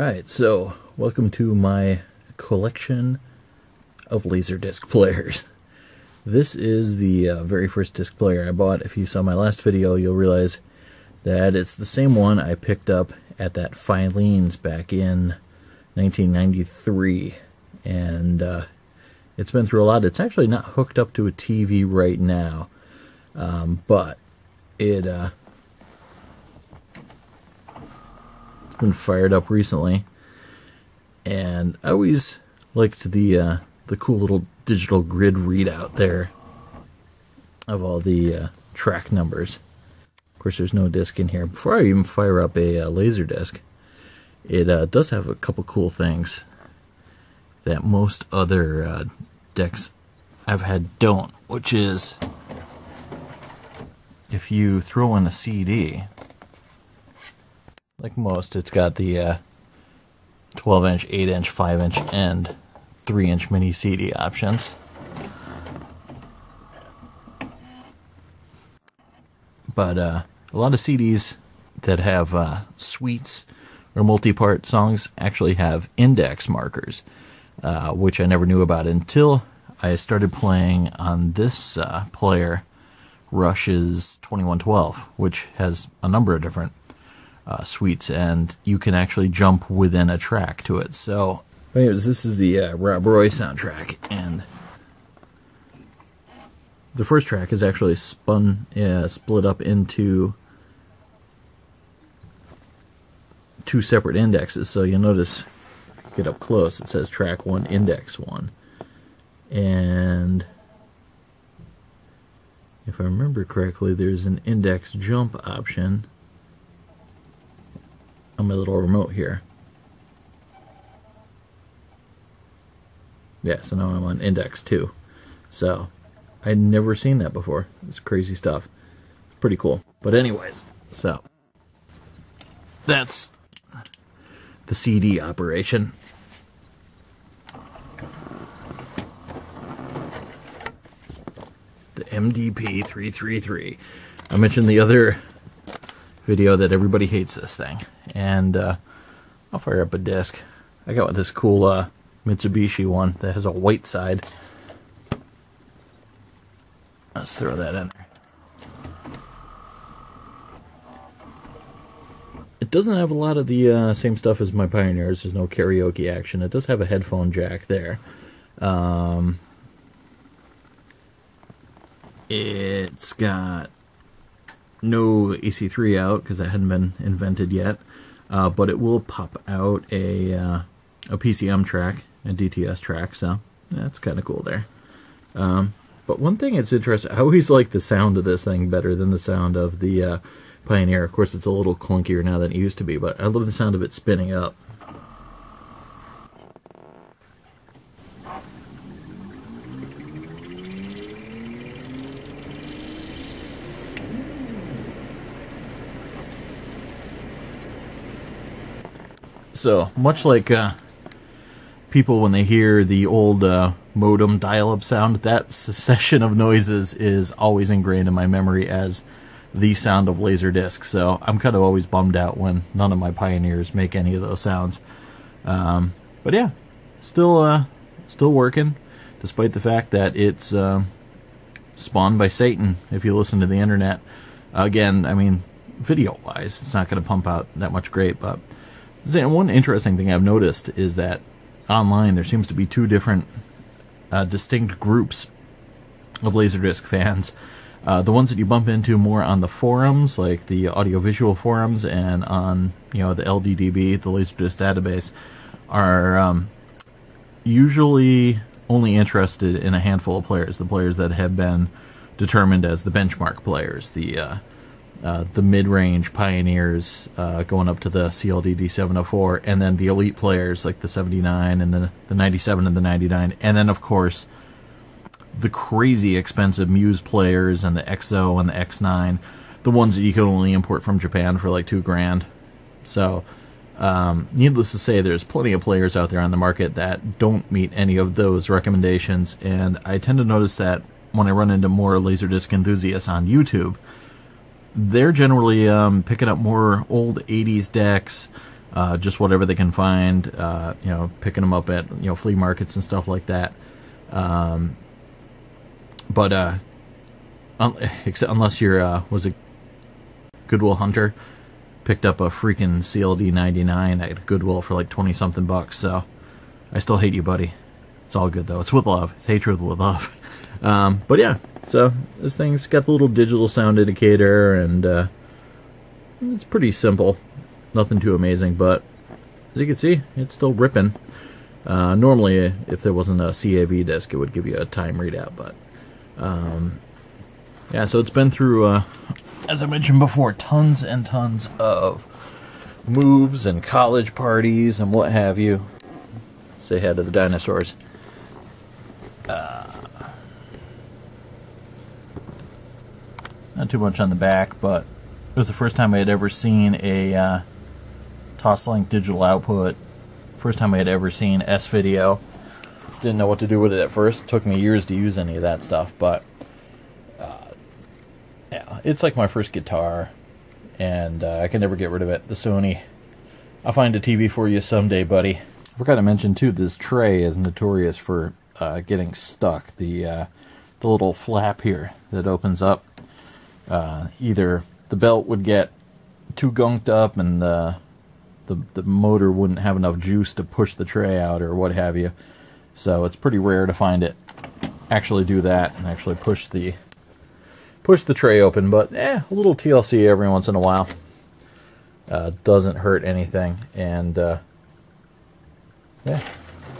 Alright, so welcome to my collection of Laserdisc players. This is the very first disc player I bought. If you saw my last video, you'll realize that it's the same one I picked up at that Filene's back in 1993. And it's been through a lot. It's actually not hooked up to a TV right now, but it's been fired up recently, and I always liked the cool little digital grid readout there of all the track numbers. Of course, there's no disc in here. Before I even fire up a Laserdisc, it does have a couple cool things that most other decks I've had don't, which is if you throw in a CD, like most, it's got the 12-inch, 8-inch, 5-inch, and 3-inch mini CD options. But a lot of CDs that have suites or multi-part songs actually have index markers, which I never knew about until I started playing on this player, Rush's 2112, which has a number of different suites, and you can actually jump within a track to it. So anyways, this is the Rob Roy soundtrack, and the first track is actually split up into two separate indexes. So you'll notice, get up close, it says track 1, index 1, and if I remember correctly, there's an index jump option on my little remote here. Yeah, so now I'm on index 2. So I'd never seen that before. It's crazy stuff. Pretty cool. But anyways, so that's the CD operation. The MDP-333. I mentioned the other video that everybody hates this thing, and I'll fire up a disc. I got this cool Mitsubishi one that has a white side. Let's throw that in there. It doesn't have a lot of the same stuff as my Pioneers. There's no karaoke action. It does have a headphone jack there. It's got no AC3 out because that hadn't been invented yet, but it will pop out a PCM track, a DTS track, so that's kind of cool there. But one thing that's interesting, I always like the sound of this thing better than the sound of the Pioneer. Of course, it's a little clunkier now than it used to be, but I love the sound of it spinning up. So, much like people when they hear the old modem dial-up sound, that succession of noises is always ingrained in my memory as the sound of Laserdisc. So I'm kind of always bummed out when none of my Pioneers make any of those sounds. But yeah, still working, despite the fact that it's spawned by Satan, if you listen to the internet. Again, I mean, video-wise, it's not going to pump out that much great, but one interesting thing I've noticed is that online there seems to be two different distinct groups of Laserdisc fans. The ones that you bump into more on the forums, like the audiovisual forums, and on the LDDB, the Laserdisc database, are usually only interested in a handful of players, the players that have been determined as the benchmark players, the mid-range Pioneers going up to the CLDD 704, and then the elite players like the 79 and the 97 and the 99, and then of course the crazy expensive Muse players and the XO and the X9, the ones that you can only import from Japan for like $2,000. So needless to say, there's plenty of players out there on the market that don't meet any of those recommendations, and I tend to notice that when I run into more Laserdisc enthusiasts on YouTube, they're generally picking up more old 80s decks, just whatever they can find, you know, picking them up at, you know, flea markets and stuff like that. Except unless you're was a Goodwill hunter, picked up a freaking CLD 99 at Goodwill for like 20 something bucks. So I still hate you, buddy. It's all good though. It's with love. It's hatred with love. But yeah, so this thing's got the little digital sound indicator, and it's pretty simple. Nothing too amazing, but as you can see, it's still ripping. Normally, if there wasn't a CAV disc, it would give you a time readout, but yeah, so it's been through, as I mentioned before, tons and tons of moves and college parties and what have you. Say hi to the dinosaurs. Not too much on the back, but it was the first time I had ever seen a Toslink digital output. First time I had ever seen S-video. Didn't know what to do with it at first. It took me years to use any of that stuff, but yeah, it's like my first guitar, and I can never get rid of it. The Sony. I'll find a TV for you someday, buddy. I forgot to mention too, this tray is notorious for getting stuck. The little flap here that opens up. Either the belt would get too gunked up and the motor wouldn't have enough juice to push the tray out or what have you. So it's pretty rare to find it actually do that and actually push the tray open. But a little TLC every once in a while doesn't hurt anything. And yeah.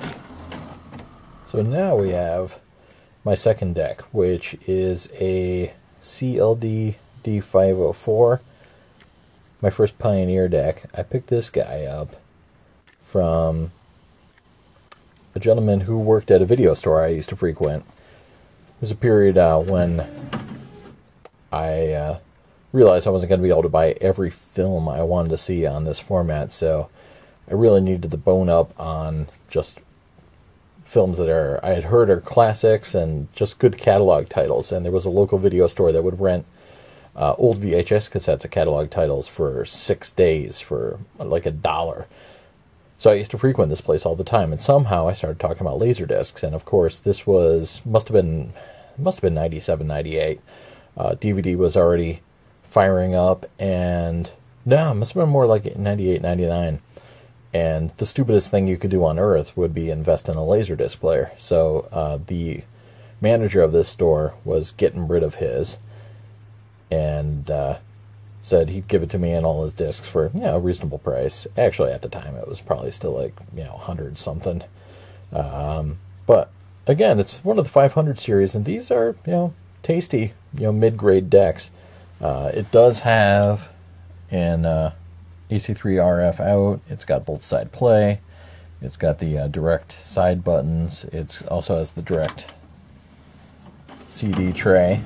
So now we have my second deck, which is a CLD D504. My first Pioneer deck. I picked this guy up from a gentleman who worked at a video store I used to frequent. There was a period when I realized I wasn't going to be able to buy every film I wanted to see on this format, so I really needed to bone up on just films that I had heard are classics and just good catalog titles. And there was a local video store that would rent old VHS cassettes of catalog titles for 6 days for like $1. So I used to frequent this place all the time, and somehow I started talking about Laserdiscs. And of course, this must have been 97, 98. DVD was already firing up, and no, it must have been more like 98, 99. And the stupidest thing you could do on earth would be invest in a Laserdisc player. So the manager of this store was getting rid of his, and said he'd give it to me and all his discs for a reasonable price. Actually, at the time, it was probably still like 100 something. But again, it's one of the 500 series, and these are tasty mid-grade decks. It does have an AC3 RF out. It's got both side play. It's got the direct side buttons. It also has the direct CD tray.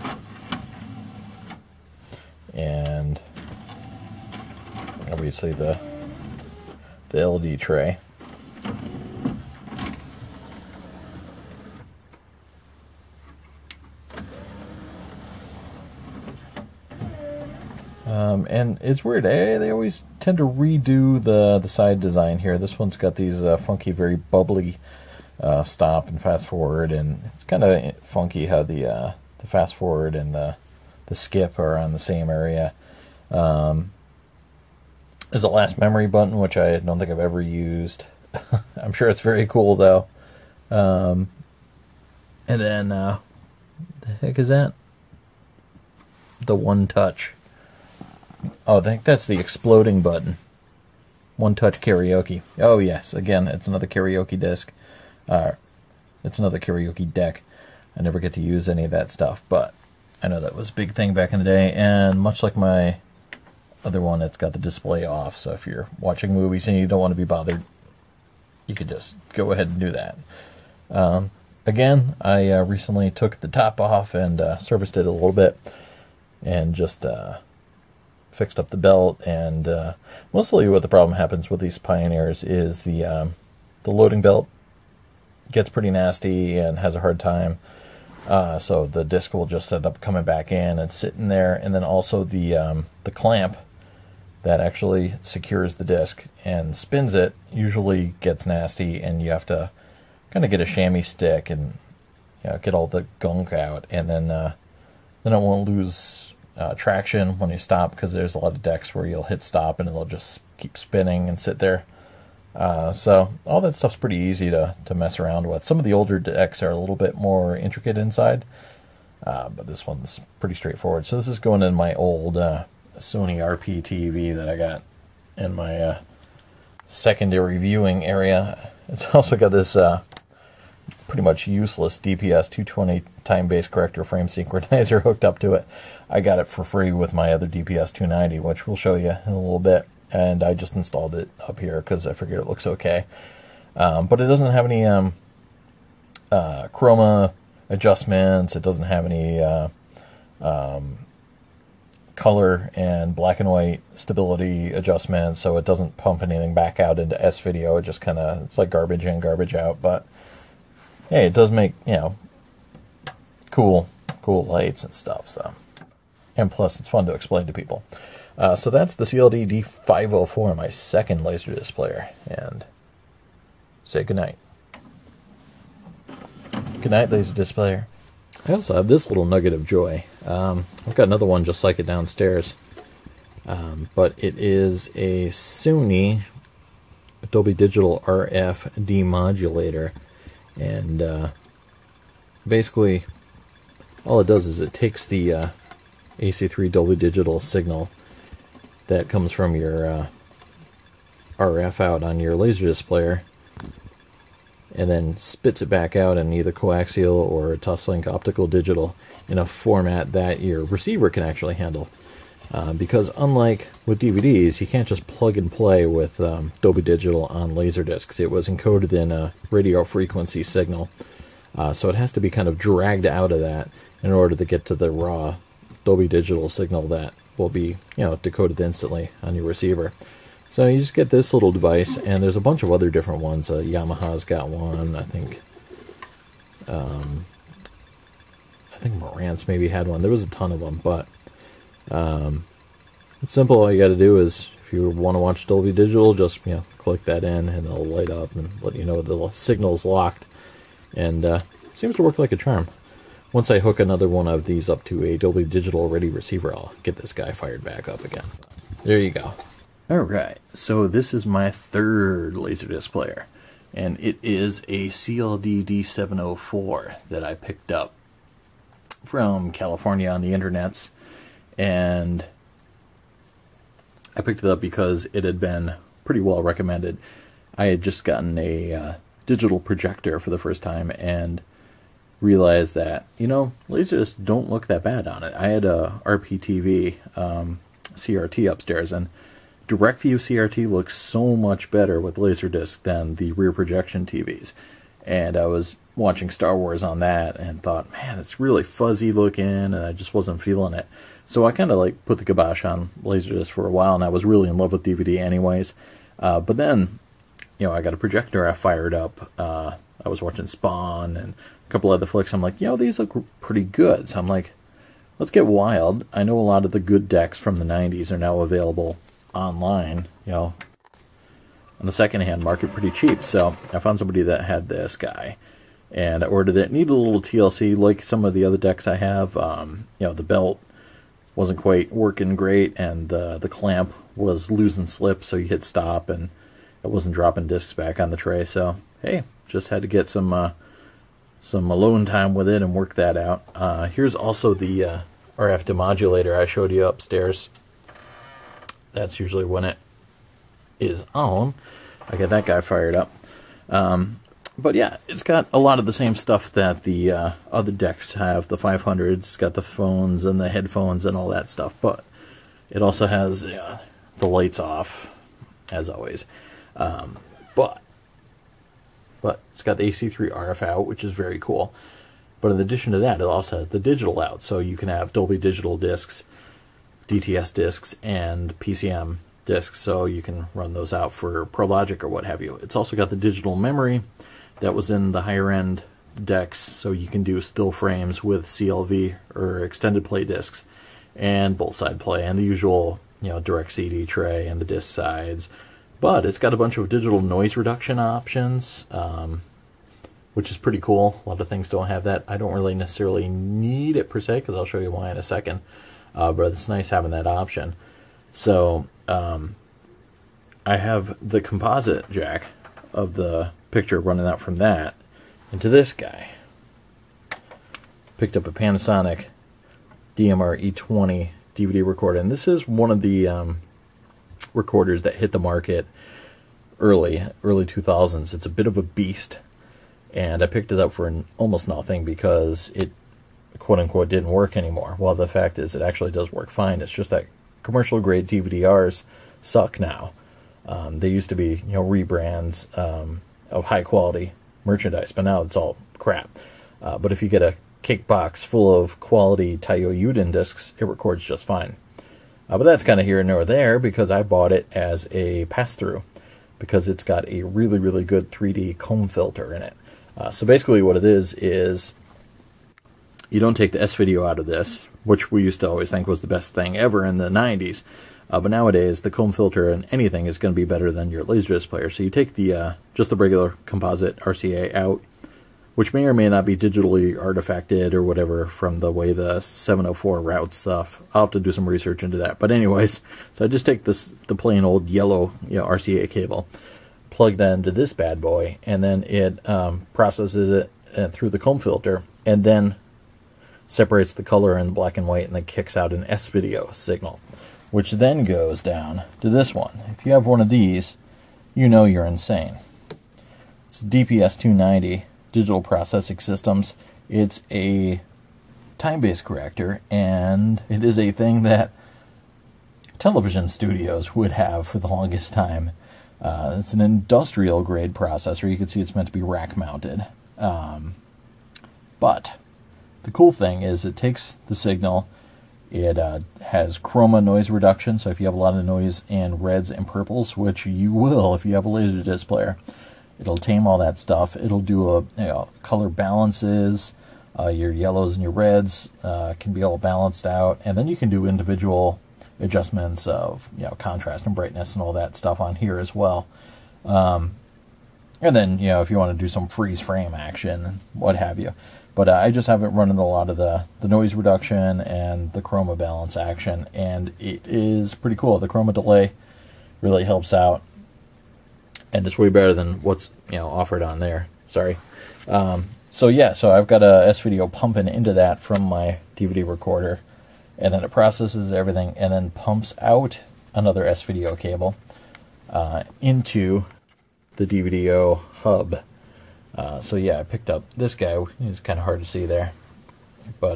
And obviously the LD tray. And it's weird, they always tend to redo the side design here. This one's got these funky, very bubbly stop and fast forward, and it's kind of funky how the fast forward and the skip are on the same area. There's a last memory button, which I don't think I've ever used. I'm sure it's very cool though. And then the heck is that? The one touch. Oh, I think that's the exploding button. One touch karaoke. Oh yes, again, it's another karaoke disc. It's another karaoke deck. I never get to use any of that stuff, but I know that was a big thing back in the day. And much like my other one, it's got the display off, so if you're watching movies and you don't want to be bothered, you could just go ahead and do that. Again, I recently took the top off and serviced it a little bit, and just fixed up the belt. And mostly what the problem happens with these Pioneers is the loading belt gets pretty nasty and has a hard time. So the disc will just end up coming back in and sitting there, and then also the clamp that actually secures the disc and spins it. Usually gets nasty, and you have to kind of get a chamois stick and get all the gunk out, and then it won't lose traction when you stop, because there's a lot of decks where you'll hit stop and it'll just keep spinning and sit there. So all that stuff's pretty easy to mess around with. Some of the older decks are a little bit more intricate inside, but this one's pretty straightforward. So this is going in my old Sony RP TV that I got in my secondary viewing area. It's also got this pretty much useless DPS 220 time-based corrector frame synchronizer hooked up to it. I got it for free with my other DPS 290, which we'll show you in a little bit. And I just installed it up here because I figured it looks okay. But it doesn't have any chroma adjustments. It doesn't have any color and black and white stability adjustments, so it doesn't pump anything back out into S-video. It just kind of, it's like garbage in, garbage out. But hey, it does make, cool lights and stuff. So, and plus it's fun to explain to people. So that's the CLD D504, my second Laserdisc player, and say goodnight. Goodnight, Laserdisc player. I also have this little nugget of joy. I've got another one just like it downstairs, but it is a Sony Dolby Digital RF demodulator, and basically all it does is it takes the AC3 Dolby Digital signal that comes from your RF out on your Laserdisc player, and then spits it back out in either coaxial or Toslink optical digital in a format that your receiver can actually handle. Because unlike with DVDs, you can't just plug and play with Dolby Digital on Laserdiscs. It was encoded in a radio frequency signal, so it has to be kind of dragged out of that in order to get to the raw Dolby Digital signal that will be, decoded instantly on your receiver. So you just get this little device, and there's a bunch of other different ones. Yamaha's got one, I think Marantz maybe had one. There was a ton of them, but it's simple. All you got to do is, if you want to watch Dolby Digital, just click that in, and it'll light up and let you know the signal's locked. And seems to work like a charm. Once I hook another one of these up to a Dolby Digital ready receiver, I'll get this guy fired back up again. There you go. Alright, so this is my third Laserdisc player, and it is a CLD D704 that I picked up from California on the internets, and I picked it up because it had been pretty well recommended. I had just gotten a digital projector for the first time, and realized that, Laserdiscs don't look that bad on it. I had a RPTV CRT upstairs, and direct view CRT looks so much better with Laserdisc than the rear projection TVs. And I was watching Star Wars on that and thought, man, it's really fuzzy looking, and I just wasn't feeling it. So I kind of put the kibosh on Laserdisc for a while, and I was really in love with DVD anyways. But then, I got a projector I fired up. I was watching Spawn and a couple other flicks. I'm like, these look pretty good. So I'm like, let's get wild. I know a lot of the good decks from the 90s are now available online, on the secondhand market pretty cheap. So I found somebody that had this guy, and I ordered it. Needed a little TLC like some of the other decks I have. The belt wasn't quite working great, and the clamp was losing slip, so you hit stop and it wasn't dropping discs back on the tray. So hey, just had to get some alone time with it and work that out. Here's also the RF demodulator I showed you upstairs. That's usually when it is on. I got that guy fired up. But yeah, it's got a lot of the same stuff that the other decks have. The 500s, it's got the phones and the headphones and all that stuff. But it also has the lights off, as always. But it's got the AC3 RF out, which is very cool. But in addition to that, it also has the digital out. So you can have Dolby Digital discs, DTS discs, and PCM discs, so you can run those out for ProLogic or what have you. It's also got the digital memory that was in the higher end decks, so you can do still frames with CLV or extended play discs, and both side play, and the usual direct CD tray and the disc sides. But it's got a bunch of digital noise reduction options, which is pretty cool. A lot of things don't have that. I don't really necessarily need it per se, because I'll show you why in a second. But it's nice having that option. So I have the composite jack of the picture running out from that into this guy. Picked up a Panasonic DMR E20 DVD recorder, and this is one of the recorders that hit the market early 2000s. It's a bit of a beast, and I picked it up for almost nothing because it quote-unquote didn't work anymore. Well, the fact is it actually does work fine. It's just that commercial grade DVDRs suck now. They used to be rebrands of high quality merchandise, but now it's all crap. But if you get a cake box full of quality Taiyo Yuden discs, it records just fine. But that's kind of here nor there, because I bought it as a pass-through, because it's got a really, really good 3D comb filter in it. So basically what it is you don't take the S-video out of this, which we used to always think was the best thing ever in the 90s. But nowadays, the comb filter in anything is going to be better than your Laserdisc player. So you take the just the regular composite RCA out, which may or may not be digitally artifacted or whatever from the way the 704 routes stuff. I'll have to do some research into that. But anyways, so I just take the plain old yellow RCA cable, plug that into this bad boy, and then it processes it through the comb filter, and then separates the color and black and white, and then kicks out an S-video signal, which then goes down to this one. If you have one of these, you know you're insane. It's DPS-290 Digital Processing Systems. It's a time-based corrector, and it is a thing that television studios would have for the longest time. It's an industrial-grade processor. You can see it's meant to be rack-mounted. But the cool thing is it takes the signal. It has chroma noise reduction, so if you have a lot of noise in reds and purples, which you will if you have a Laserdisc player, it'll tame all that stuff. It'll do color balances. Your yellows and your reds can be all balanced out, and then you can do individual adjustments of contrast and brightness and all that stuff on here as well. And then if you want to do some freeze frame action, what have you. But I just have it running a lot of the noise reduction and the chroma balance action, and it is pretty cool. The chroma delay really helps out, and it's way better than what's offered on there. Sorry. So I've got a S-video pumping into that from my DVD recorder, and then it processes everything and then pumps out another S-video cable into the DVDO hub. I picked up this guy. It's kind of hard to see there, but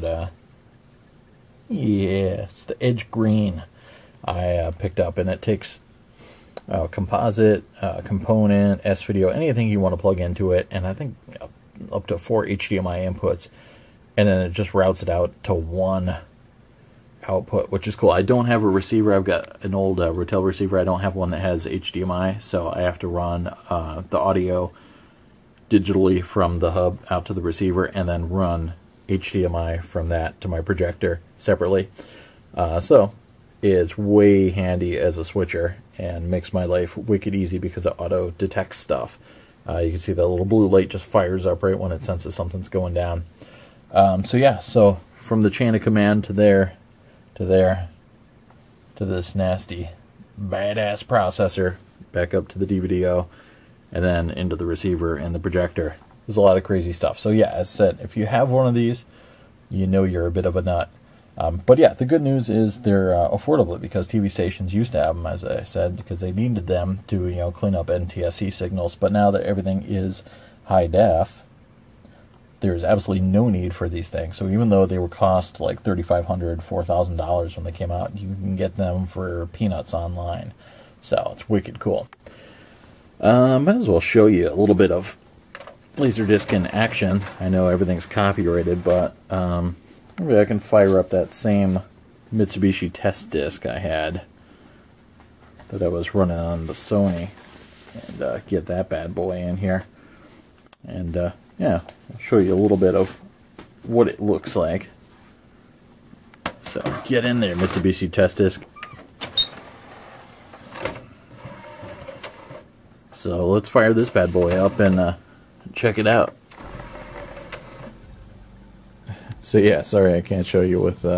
it's the Edge Green I picked up, and it takes composite, component, S-video, anything you want to plug into it, and I think up to 4 HDMI inputs, and then it just routes it out to one output, which is cool. I don't have a receiver. I've got an old Rotel receiver. I don't have one that has HDMI, so I have to run the audio digitally from the hub out to the receiver, and then run HDMI from that to my projector separately. So it's way handy as a switcher and makes my life wicked easy because it auto detects stuff. You can see that little blue light just fires up right when it senses something's going down. So from the chain of command to there, to there, to this nasty badass processor, back up to the DVDO, and then into the receiver and the projector. There's a lot of crazy stuff. So as I said, if you have one of these, you know you're a bit of a nut. The good news is they're affordable, because TV stations used to have them, as I said, because they needed them to clean up NTSC signals. But now that everything is high def, there's absolutely no need for these things. So even though they were cost like $3,500, $4,000 when they came out, you can get them for peanuts online. So it's wicked cool. Might as well show you a little bit of Laserdisc in action. I know everything's copyrighted, but maybe I can fire up that same Mitsubishi test disc I had that I was running on the Sony, and get that bad boy in here. And I'll show you a little bit of what it looks like. So get in there, Mitsubishi test disc. So let's fire this bad boy up and check it out. So yeah, sorry I can't show you with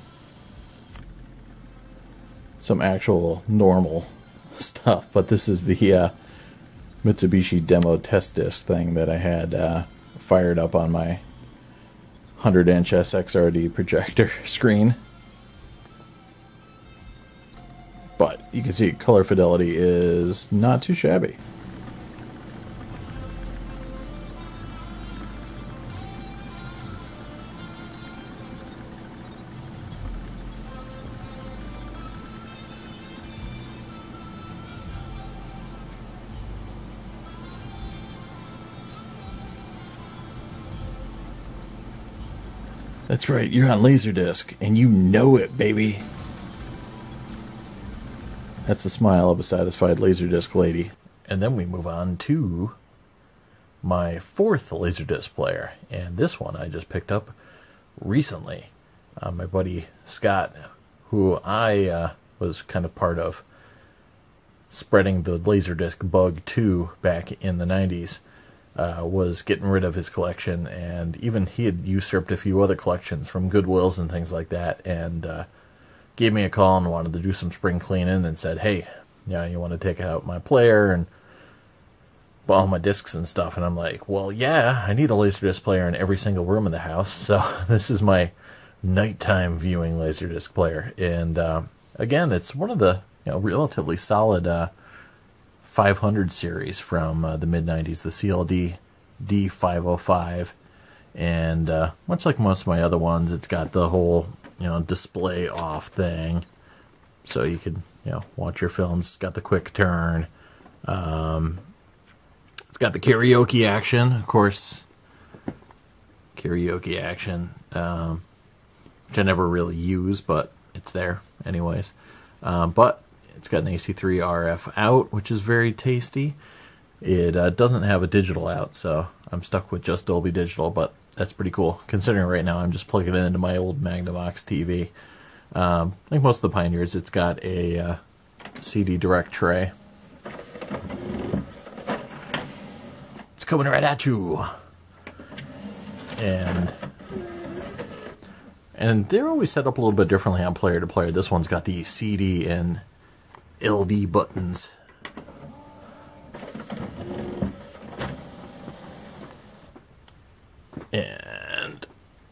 some actual normal stuff, but this is the Mitsubishi demo test disc thing that I had fired up on my 100-inch SXRD projector screen. But you can see color fidelity is not too shabby. That's right, you're on Laserdisc, and you know it, baby. That's the smile of a satisfied Laserdisc lady. And then we move on to my fourth Laserdisc player, and this one I just picked up recently. My buddy Scott, who I was kind of part of spreading the Laserdisc bug to back in the 90s, was getting rid of his collection, and even he had usurped a few other collections from Goodwills and things like that, and gave me a call and wanted to do some spring cleaning and said, hey, yeah, you want to take out my player and all my discs and stuff? And I'm like, well, yeah, I need a Laserdisc player in every single room in the house, so this is my nighttime viewing Laserdisc player. And again, it's one of the relatively solid 500 series from the mid-90s, the CLD D505, and much like most of my other ones, it's got the whole display off thing, so you could watch your films. It's got the quick turn. It's got the karaoke action, of course. Karaoke action, which I never really use, but it's there anyways. But it's got an AC3 RF out, which is very tasty. It doesn't have a digital out, so I'm stuck with just Dolby Digital, but that's pretty cool, considering right now I'm just plugging it into my old Magnavox TV. Like most of the Pioneers, it's got a CD direct tray. It's coming right at you. And they're always set up a little bit differently on player to player. This one's got the CD and LD buttons. And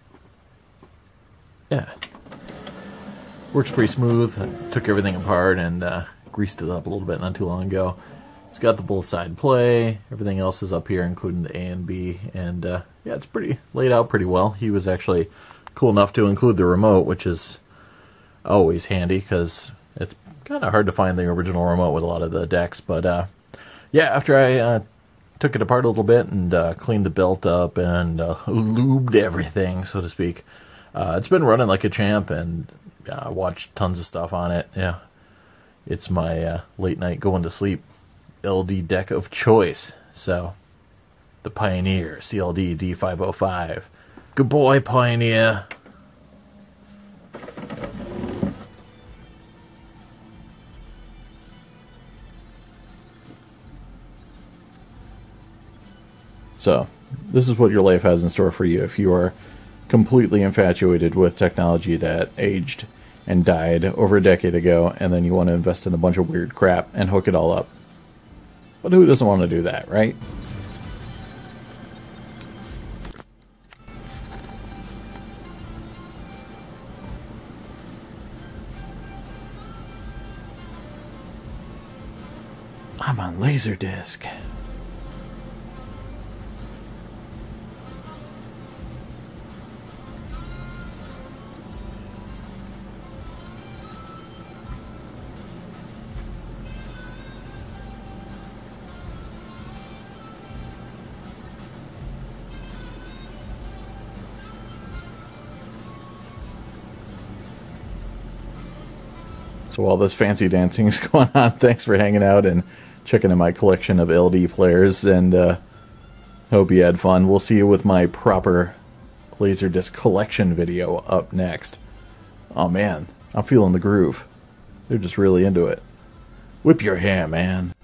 yeah, works pretty smooth. I took everything apart and greased it up a little bit not too long ago. It's got the both side play. Everything else is up here, including the A and B. And yeah, it's pretty laid out pretty well. He was actually cool enough to include the remote, which is always handy because it's kind of hard to find the original remote with a lot of the decks. But yeah, after I took it apart a little bit and cleaned the belt up and lubed everything, so to speak, it's been running like a champ, and I watched tons of stuff on it. Yeah, it's my late night going to sleep LD deck of choice. So the Pioneer CLD D505. Good boy, Pioneer. So, this is what your life has in store for you if you are completely infatuated with technology that aged and died over a decade ago, and then you want to invest in a bunch of weird crap and hook it all up. But who doesn't want to do that, right? I'm on Laserdisc. So while this fancy dancing is going on, thanks for hanging out and checking in my collection of LD players, and hope you had fun. We'll see you with my proper Laserdisc collection video up next. Oh man, I'm feeling the groove. They're just really into it. Whip your hair, man.